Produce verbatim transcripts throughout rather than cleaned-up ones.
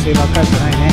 性ばっかりじゃないね。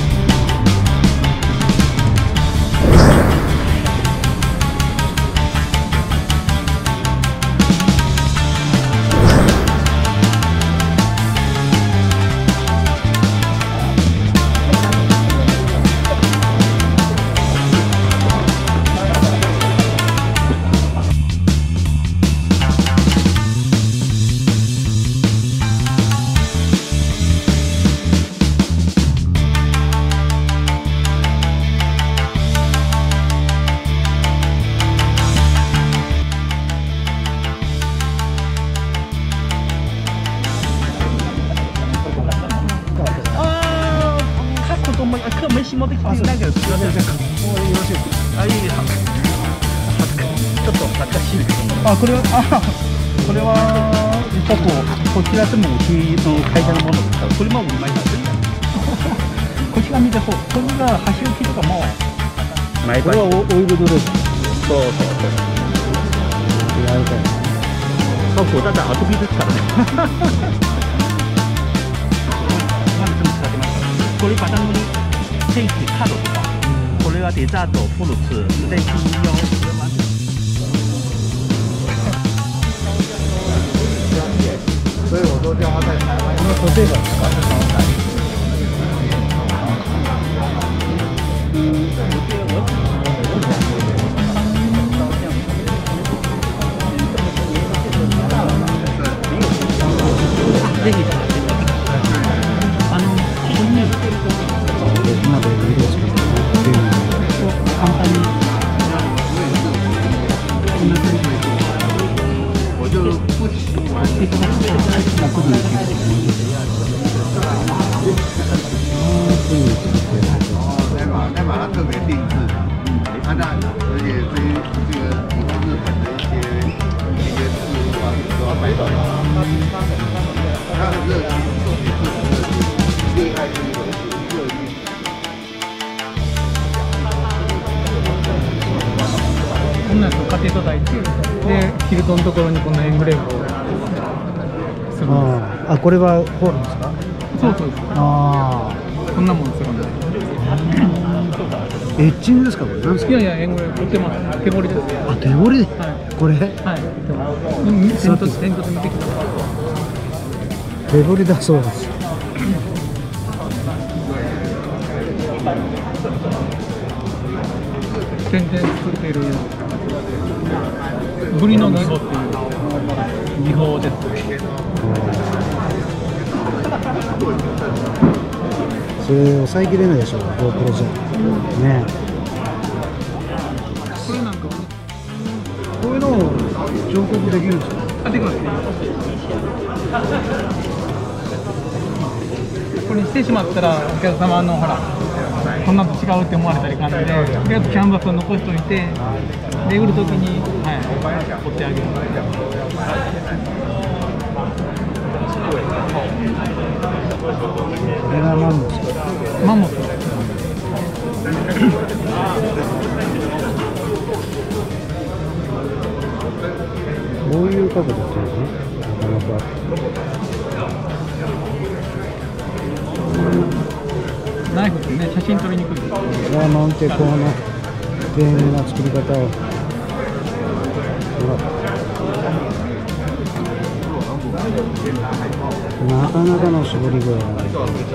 飯持ってきてないけど、すみません。もうよろしいですか。あ、いいです。ちょっと懐かしいですけど。あ、これは、あ、これは、実はこう、こちらでもうちの会社のものですから、これもうまいな。こちら見て、これが箸置きとかも。これはオイルドレス。そうそうそう。違うかよ。そう、こうだって遊びですからね。これバタンに。ケーキ、カードとか、これはデザート、フルーツ、ステーキ用。 所以我都叫他在台湾。 你要说这个， ぜひ。あの、ここに。 今まで色をつけてっていうのを簡単に我就不喜欢这个那不能去再把再把它特别定制，它那而且这些这个以后日本的一些一些事物啊都要摆到它的热情，重点是热情，厉害是一回事，热力。 こんなやつを買っていただいて、でキルトのところにこのエンブレームをするんです。 ああ、これはホールですか？ そうそうです。ああ、こんなもんするんです。 エッチングですかこれ？なんですか？ いやいや、エンブレーム売ってます。手彫りです。 あ、手彫り？はい。これ？ はい。煙突煙突見てきた。 手彫りだそうです。 全然作っているブリの技法っていう技法です。 それ抑えきれないでしょう、GoPro じゃね。 これなんかこういうのを彫刻できるんですか？ あ、できますね。これにしてしまったらお客様のほらこんなの違うって思われたり感じで、とりあえずキャンバスを残しておいて、で売るときに、はい、折ってあげる。 これがマンモス。 マンモス。 こういう角度っていうのね、なかなか。 ナイフってね、写真撮りにくいです。 ああ、なんてこの丁寧な作り方を。なかなかの絞り具合がない。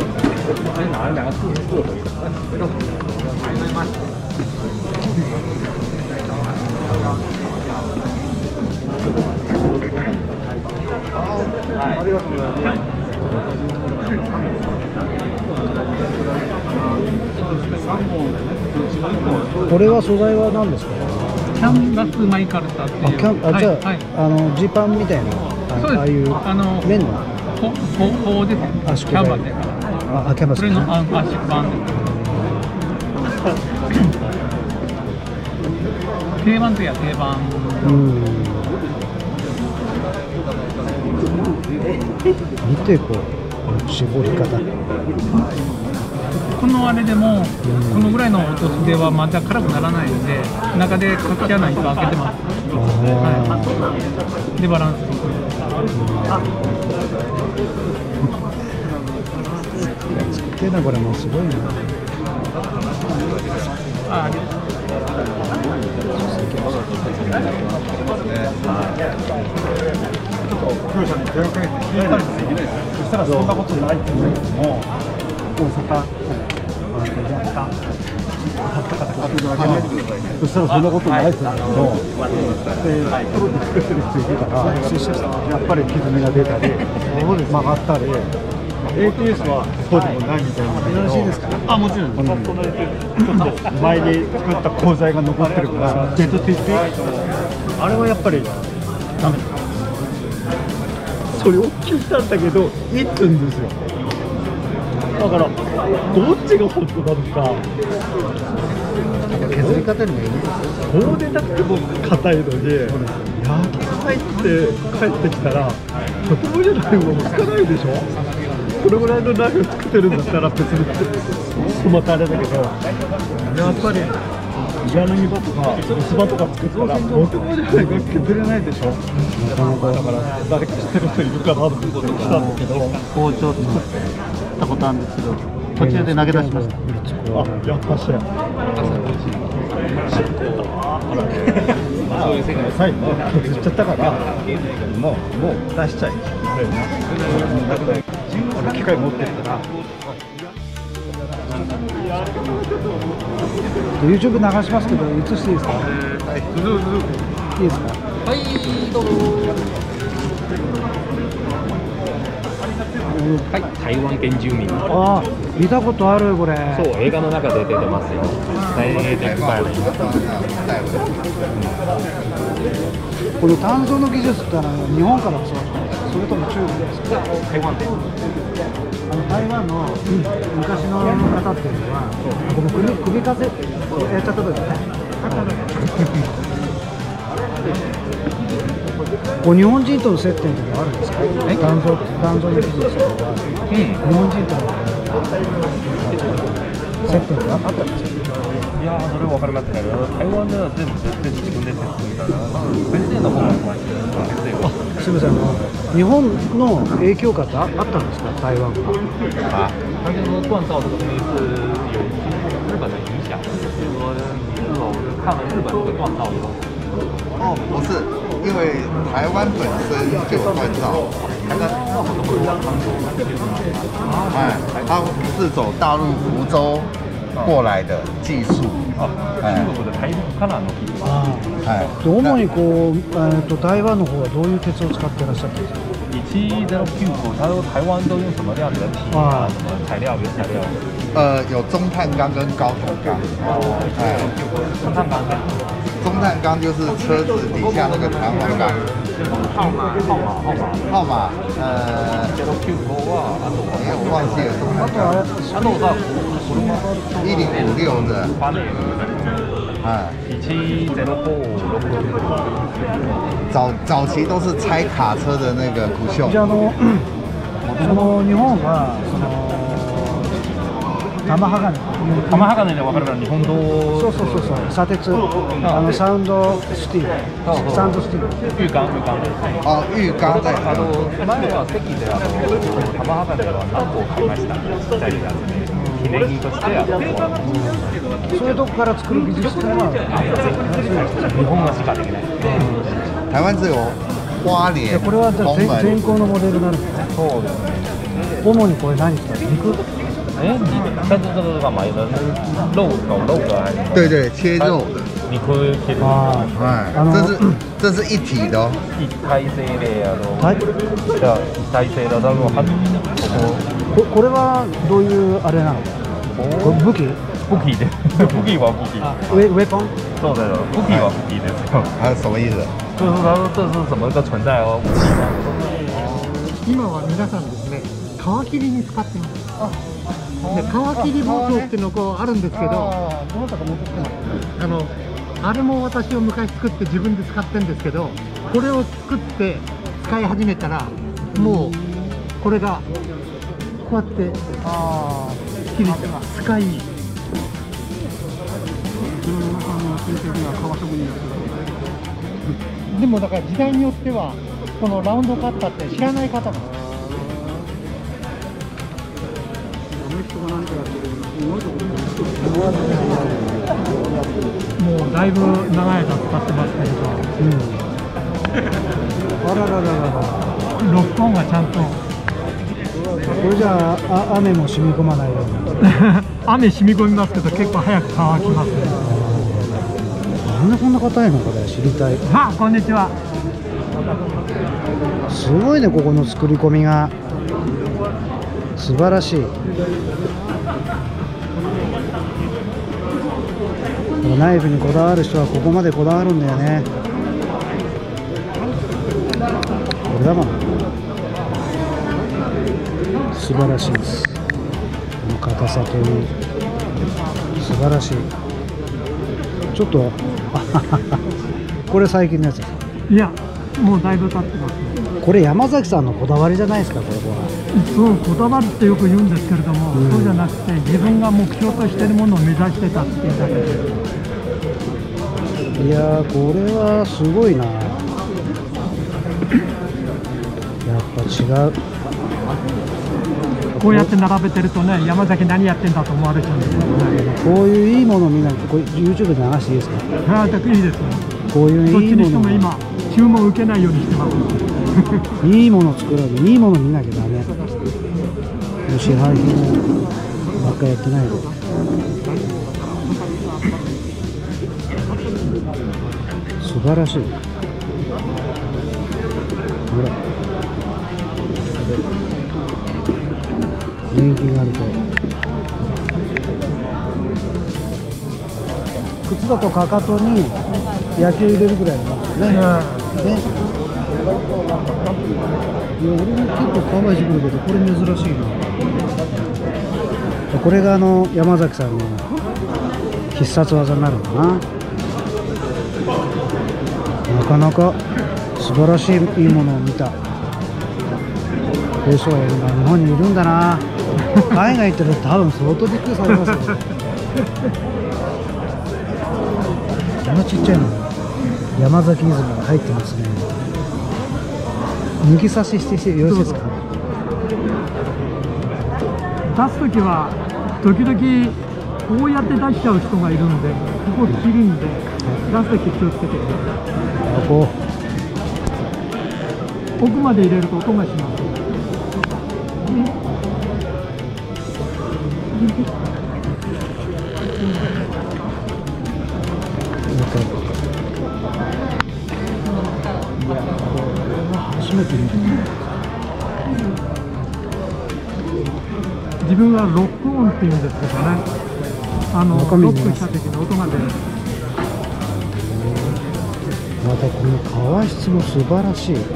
ありがとうございます。 これは素材は何ですか？ キャンバスマイカルタっていう。 あ、キャン、あ、じゃあ、 はい、 あのジーパンみたいな、ああいうあの綿のほほほですね。 圧縮キャンバスで。 あ、あキャンバス。 それのあ圧縮版です。定番といや定番。 うん。見てこう絞り方。 このあれでも、うん、このぐらいの落としではまだ辛くならないので、中でかけないと開けてます。はい、でバランスと。 作っていな、これもうすごいな。 あ、ちょっとプロさんに電話かけて聞いたんですよ。そしたらそんなことないって言うんだけども、大阪、そしたらそんなことないって言うんだけど、で、プロで作ってる人いてたら、やっぱり歪みが出たり、曲がったり、エーティーエス はそうでもないみたいな。 よろしいですか？ あ、もちろん。ちょっと前に作った鋼材が残ってるから、デッドティッピあれはやっぱりダメ。それを聞いたんだけど、いいって言うんですよ。だから、どっちが本当なのか。 削り方にもいいね。 こうでなくても硬いのに、焼き入って帰ってきたら、とてもじゃないものつかないでしょ。これぐらいのナイフ作ってるんだったら別にまたあれだけど、やっぱり柳刃とか薄刃とか作ったらとてもじゃないが削れないでしょ。だから誰か知ってる人いるかなと思って来たんだけど、包丁作ったことあるんですけど、途中で投げ出しました。あ、やっぱしや。最後削っちゃったから、もうもう出しちゃい。機械持ってるから。 YouTube 流しますけど、映していいですか？ はい、 いいですか？ はい、どうぞ。はい、台湾原住民。 ああ、見たことあるこれ。 そう、映画の中で出てますよ。大英的バイオリン。 この鍛造の技術ってのは日本から教わったんですか？それとも中国ですか？ 台湾で。 あの台湾の昔の方っていうのは、この首首かせやっちゃった時ね。こう日本人との接点っていうのはあるんですか？鍛造鍛造の技術とか、うん、日本人との接点があったんですか？ いやー、それは分からなくて、台湾では全部全然自分で設計したら、先生の方が詳しいですか？先生は。 すみません、あの日本の影響下ってああったんですか？台湾が。 啊，它就是说锻造这个东西是有日本的影响，就是说日本看了日本这个锻造以后。 哦，不是，因为台湾本身就有锻造，它跟哎，它是走大陆福州过来的技术。 あ、中国で大陸からの技術。 はい。 主にこう、えー、と台湾の方はどういう鉄を使ってらっしゃるんですか？ 一零九五，它说台湾都用什么样的铁啊？什么材料？原材料？ 呃，有中碳钢跟高碳钢。 哦，哎，中碳钢。 中碳钢就是车子底下那个弹簧钢。 号码号码号码号码呃ゼロきゅうごはあと哎我忘记了中碳钢。 あとが車一零五六的。 バネ。 哎。 一ゼロ五六。 早早期都是拆卡车的那个古秀。 じゃあ、あのその日本はその玉鋼。 玉鋼で分かるのは日本刀。 そうそうそうそう。砂鉄。あのサウンドスティール。サウンドスティール。 玉鋼玉鋼。 あ、玉鋼で。 あの前は関であの玉鋼は何個買いました。ちっちゃいやつで記念品としてあの。 そういうとこから作る技術っていうのは日本はしかできない。 台湾只有花蓮、 これはじゃあ全全校のモデルなんですね。 そうですね。 主にこれ何使う？肉？ 哎，你但是这个是干嘛的？肉搞肉的还是？ 对对，切肉的。 你可以切肉。 あ哎， あの这是这是一体的哦。 一体性であの。 はい。 じゃあ一体性だとはここれはどういうあれなの？これ武器？ 武器で。武器は武器。 ウェウェポン？ そうだよ。武器は武器ですよ。 还有什么意思？ 就是他说这是什么个存在哦？武器吗？ 今は皆さんですね、皮切りに使ってます。で皮切り包丁っていうのがあるんですけど、あのあれも私を昔作って自分で使ってるんですけど、これを作って使い始めたらもうこれがこうやって切れて使いいい。でもだから時代によってはこのラウンドカッターって知らない方も。 もうだいぶ長い間使ってますけれど、 うん、あららららら、 ロックオンがちゃんとこれじゃあ、あ雨も染み込まないように雨染み込みますけど結構早く乾きますね。 なんでこんな硬いのこれ知りたい。 あ、こんにちは。 すごいね、ここの作り込みが素晴らしい。ナイフにこだわる人はここまでこだわるんだよね。これだもん。素晴らしいです。この硬さという素晴らしい。ちょっとこれ最近のやつですか。 いや、もうだいぶ経ってますね。 これ山崎さんのこだわりじゃないですか、これは。 そうこだわるってよく言うんですけれども、 うん、 そうじゃなくて自分が目標としているものを目指してたっていうだけで。 いやー、これはすごいな。やっぱ違う。 こうやって並べてるとね、山崎何やってんだと思われちゃうんですけどね。 こういういいものをみんなこれ YouTube で流していいですか。 ああ、いいですね。 こういうどっちにいいものしても今注文を受けないようにしてます。 いいものを作ろうで、いいもの見なきゃダメ。支配品ばっかやってないで。素晴らしい。ほら、年季があると。靴だとかかとに野球入れるぐらいのもんですね。ね。いや、俺も結構カバーしてくるけど、これ珍しいな。これがあの山崎さんの必殺技になるのかな。なかなか素晴らしいいいものを見た。こういう人がいるんだ、日本にいるんだな。海外行ってると多分相当びっくりされますよ。こんなちっちゃいの山崎イズムが入ってますね。抜き差ししてよろしいですか。 出すときは時々こうやって出しちゃう人がいるんで、ここ切るんで出すとき気をつけてください。 こ奥まで入れると音がします。 初めて見た。 自分はロックオンっていうんですけどね、あのロックした時に音が出る。 またこの革質も素晴らしい。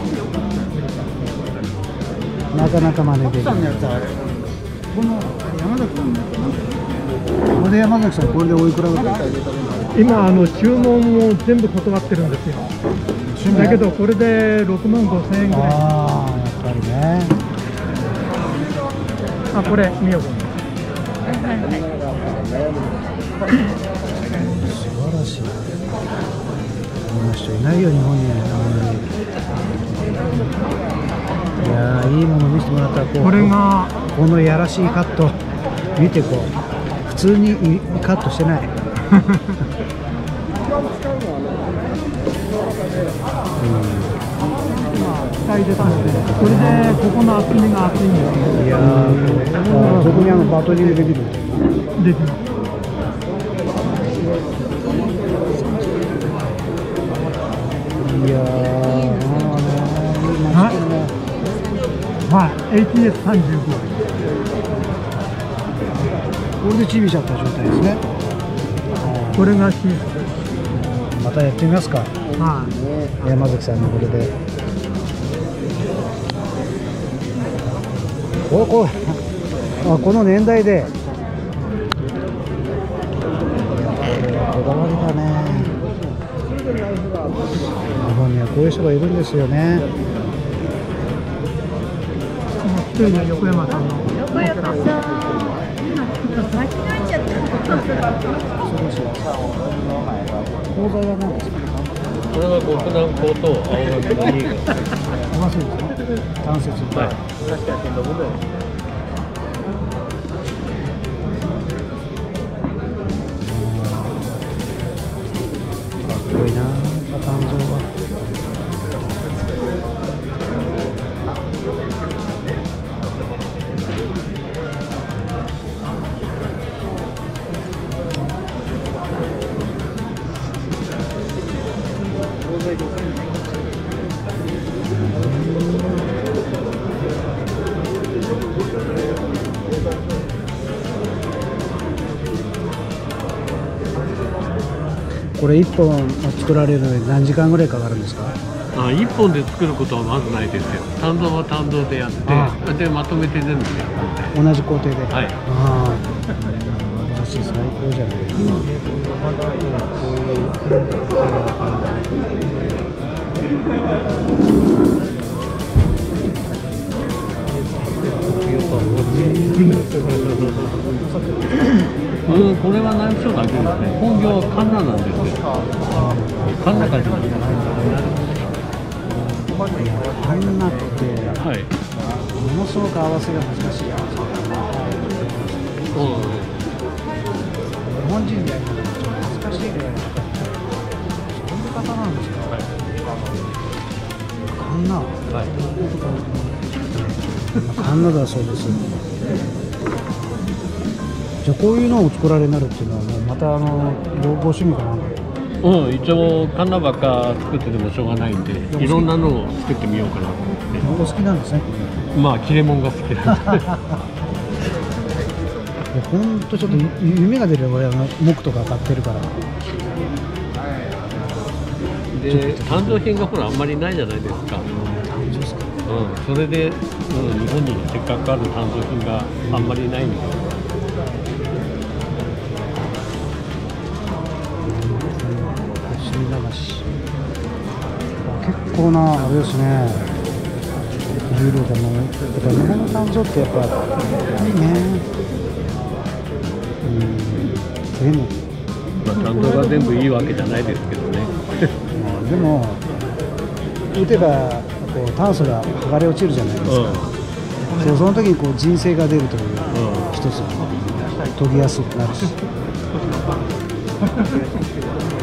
なかなか真似できない。この山崎さんのやつ、これで山崎さん、これでおいくらぐらい？ 今あの注文も全部断ってるんですよ。だけどこれでろくまんごせんえんぐらい。 ああ、やっぱりね。 あ、これみよこ。 素晴らしい。こんな人いないよ、日本に。いやー、いいもの見せてもらったら、こう、 これがこのやらしいカット見て、こう普通にカットしてない。 機械で出して、これでここの厚みが厚いんですよ。 いやー、そこにあのバトリーでできる。 できます。 いやー、 はいはい、エイチエスさんじゅうご。 これでちびちゃった状態ですね。 これがシーズン。 またやってみますか。 はい。 山崎さんのこれで。おこあこの年代で。こだわりだね。日本にはこういう人がいるんですよね。 一人の横山さんの。 横山さん。間違えちゃった。 講座は何ですか。 これは極南高と青学のリーグ。 うまそうですね。関節。 はい。確かにどこで。 これいっぽん作られるのに何時間ぐらいかかるんですか？ あ、いっぽんで作ることはまずないですよ。単道は単道でやってでまとめて全部やるんで。 同じ工程で。 はい。 ああ、私最高じゃないですか。 うん、これは内務省だけですね。本業はカンナなんですよ。カンナ感じなんです。 カンナって、 はい。 ものすごく合わせが難しい。日本人でやるのがちょっと難しいぐらい。そういう方なんですか。はい、カンナ。はい。カンナだそうです。じゃあこういうのを作られになるっていうのは、もうまたあのご趣味かなんか。 うん、一応カンナばっか作っててもしょうがないんで、いろんなのを作ってみようかなと思って。 お好きなんですね。 まあ切れ物が好きなんで。 本当ちょっと夢が出るよ、俺は木とか買ってるから。 で、誕生品がほらあんまりないじゃないですか。うん、それで、うん、日本にせっかくある誕生品があんまりないんで。 結構なあれですね。重量でもやっぱ日本の誕生ってやっぱいいね。うん。でも、 まあ誕生が全部いいわけじゃないですけどね。 でも打てばこう炭素が剥がれ落ちるじゃないですか。うん、そうその時にこう人生が出るという、うん、一つ研ぎやすくなるし。